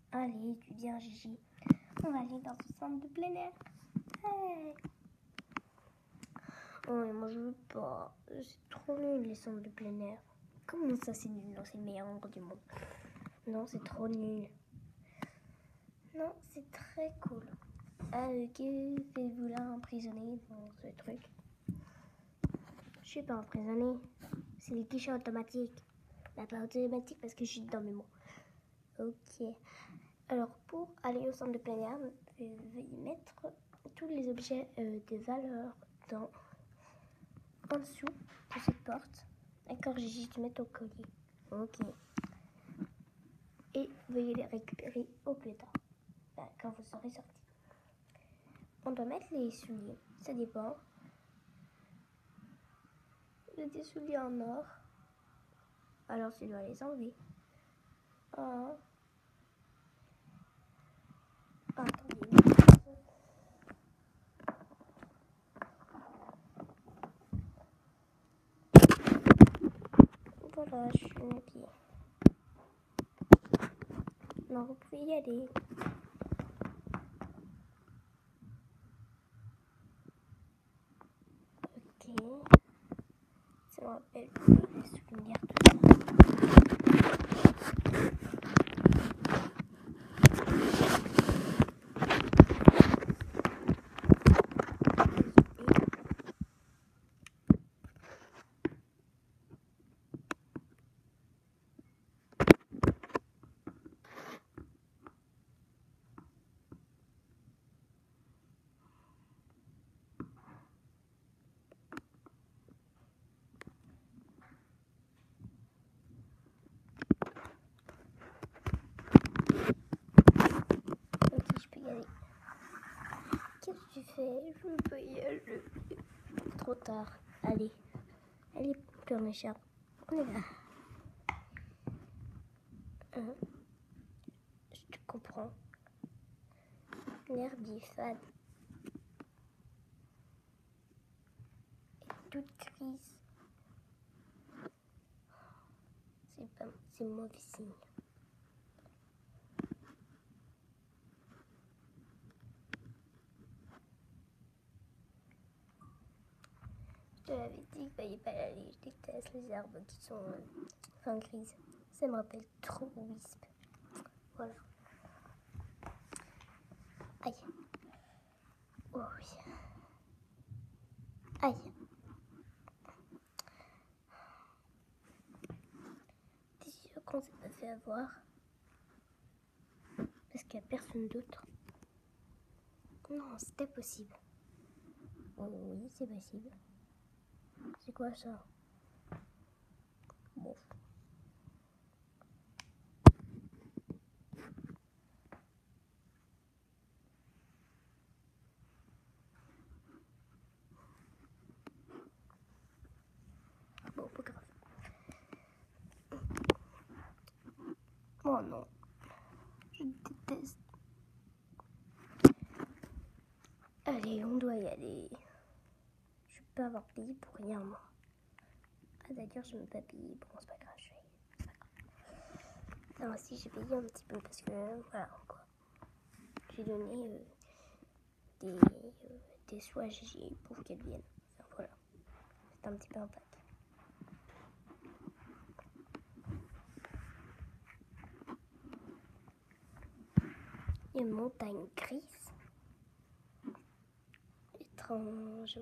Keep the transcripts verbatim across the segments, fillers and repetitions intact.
Allez, tu dis à Gigi. On va aller dans ce centre de plein air. Hey. Oh, mais moi je veux pas. C'est trop nul les centres de plein air. Comment ça c'est nul? Non, c'est le meilleur endroit du monde. Non, c'est trop nul. Non, c'est très cool. Ah, que faites-vous là emprisonné dans ce truc? Je suis pas emprisonné. C'est les guichets automatiques. La pas automatique parce que je suis dans mes mots. Ok. Alors, pour aller au centre de plein air, veuillez mettre tous les objets euh, de valeur dans, en dessous de cette porte. D'accord, Gigi, tu mets ton collier. Ok. Et veuillez les récupérer au plus tard, ben, quand vous serez sortis. On doit mettre les souliers, ça dépend. J'ai des souliers en or, alors tu dois les enlever. Oh. Oh, attendez. Voilà, je suis habillée. Non, vous pouvez y aller. Ok. Ça me rappelle les souvenirs de Qu'est-ce que tu fais? Je veux pas y aller. Trop tard. Allez. Allez, pleure mes chers. On est là. Hein? Je te comprends. L'air du fade. Et toute crise. C'est pas... C'est mauvais signe. Je t'avais dit qu'il fallait pas y aller. Je déteste les arbres qui sont euh, fin grise. Ça me rappelle trop Wisp. Voilà. Aïe. Oh oui. Aïe. T'es sûr qu'on s'est pas fait avoir? Parce qu'il n'y a personne d'autre. Non, c'était possible. Oh oui, c'est possible. C'est quoi ça? Bon. Bon, pas grave. Oh non. Je déteste. Allez, on doit y aller. Je peux avoir payé pour rien, moi. Ah, d'ailleurs, je ne vais pas payer. Bon, c'est pas grave, je vais. C'est pas grave. Non, si, j'ai payé un petit peu parce que, voilà, quoi. J'ai donné euh, des, euh, des sous à Gigi pour qu'elle vienne. Enfin, voilà. C'est un petit peu un pack. Il y a une montagne grise. Étrange.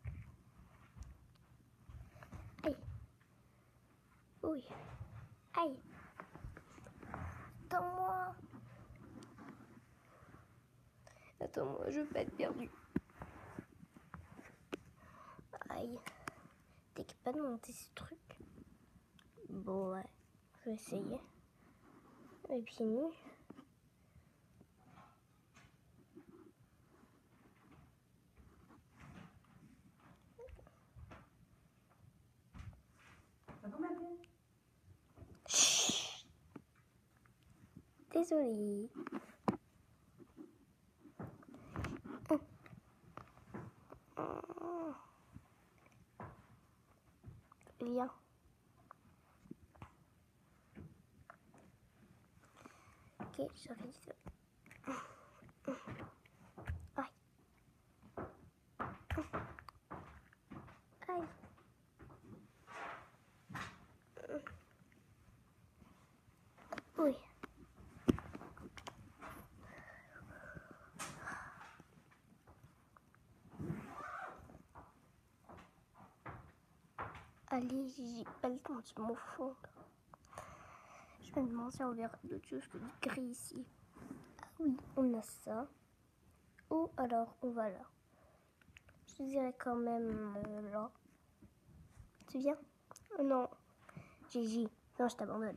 Aïe. Oui. Aïe. Attends-moi. Attends-moi, je veux pas être perdue. Aïe. T'es capable de monter ce truc? Bon, ouais. Je vais essayer. Les pieds nus. Chut. Désolée. Viens. Ok, j'arrive. Aïe. Aïe. Oui. Allez, j'ai pas le temps de m'en fond. Je me demande si on verra d'autres choses que du gris ici. Ah oui, on a ça. Ou alors on va là. Je dirais quand même euh, là. Tu viens? Oh non. Gigi. Non, je t'abandonne.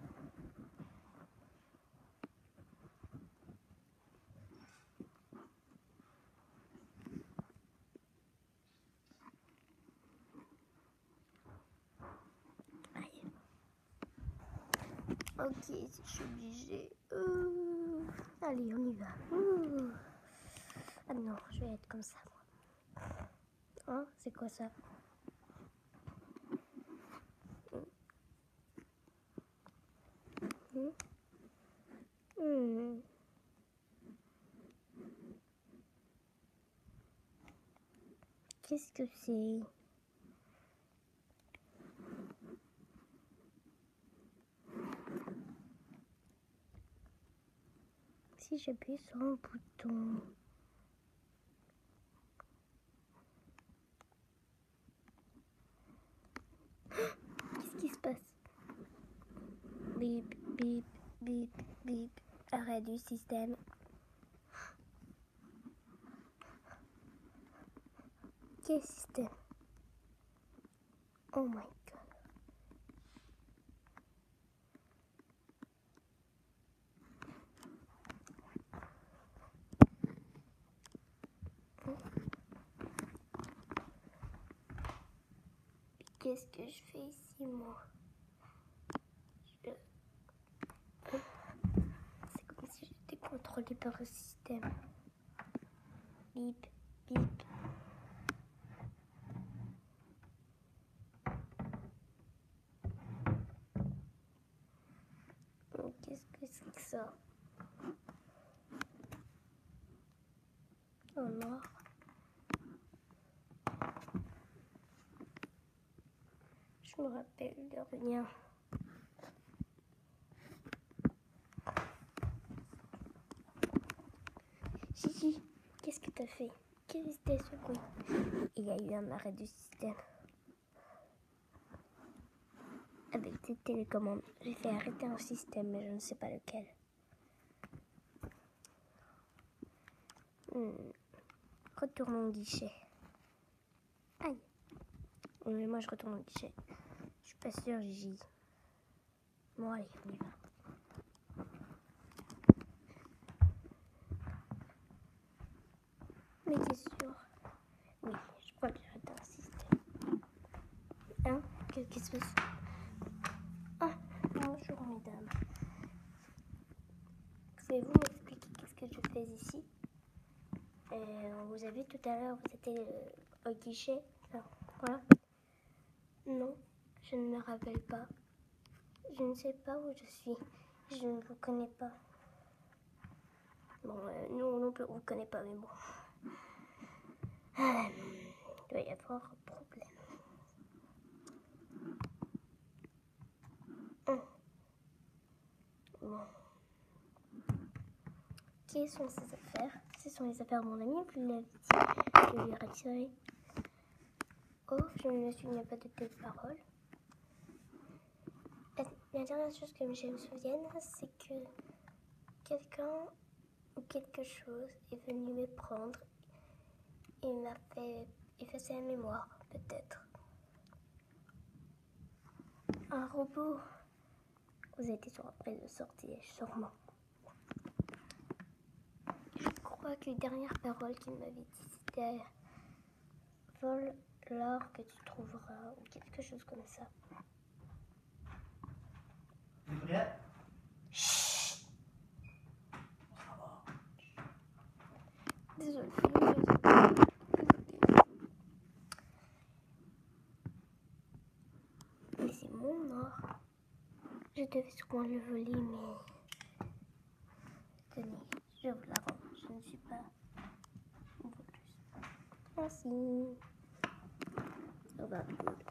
Ok, si je suis obligée. Euh... Allez, on y va. Euh... Ah non, je vais être comme ça, moi. Hein? C'est quoi ça? Mmh. Mmh. Qu'est-ce que c'est? Si j'appuie sur un bouton. Qu'est-ce qui se passe? Bip, bip, bip, bip. Arrêt du système. Quel système? Oh my god. Qu'est-ce que je fais ici, moi? Je... C'est comme si j'étais contrôlée par un système. Bip, bip. Qu'est-ce que c'est que ça? Oh non. Je me rappelle de rien. Gigi, qu'est-ce que t'as fait? Quel était ce bruit? Il y a eu un arrêt du système. Avec cette télécommande, j'ai fait arrêter un système, mais je ne sais pas lequel. Hmm. Retournons au guichet. Aïe. Oui, moi je retourne au guichet. Je suis pas sûre, Gigi. Bon, allez, on y va. Mais t'es sûr? Oui, je crois que j'ai arrêté un système. Hein? Qu'est-ce qui se passe? Ah, bonjour mesdames. Pouvez-vous m'expliquer qu'est-ce que je fais ici? euh, Vous avez tout à l'heure, vous étiez euh, au guichet. Alors, voilà. Non, je ne me rappelle pas. Je ne sais pas où je suis. Je ne vous connais pas. Bon, euh, nous non plus, on ne vous connaît pas, mais bon. Ah, il doit y avoir un problème. Hum. Bon. Qui sont ces affaires? Ce sont les affaires de mon ami, vous l'avez dit. Je vais les retirer. Oh, je ne me souviens pas de telles paroles. La dernière chose que je me souvienne, c'est que quelqu'un ou quelque chose est venu me prendre et m'a fait effacer la mémoire, peut-être. Un robot. Vous avez été sur un prêt de sortie, sûrement. Je crois que les dernières paroles qu'il m'avait dit, c'était « Vole l'or que tu trouveras » ou quelque chose comme ça. Tu es prête? Chut. Désolée. Mais c'est mon or. Je devais sûrement le voler, mais... Je vous la rends. Je ne suis pas une fois de plus. Merci. Ça va, cool.